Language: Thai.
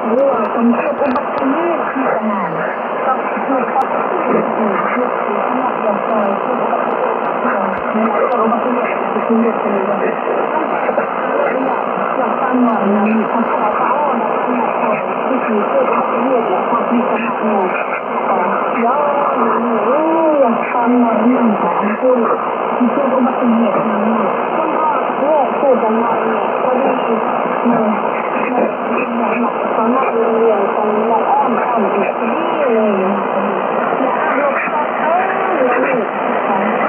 คนเชื่ออุบัติเหตุที่ขนาดต้องช่วยเขาที่สำหรับอย่างไรที่อุบัติเหตุที่คุณเด็กเป็นยังไงอย่างการหมอนนั้นคนเขาเขาที่คือเชื่ออุบัติเหตุและความมีขนาดเนี่ยย้อนอย่างการหมอนนั้นของคุณที่เชื่ออุบัติเหตุนั้นคนก็โง่พูดจังหวะเนี่ยก็ดีตอนนั้นเรียนตอนนี้อ้อมอีกที่เลยนะเนี่ยรถก็เรียน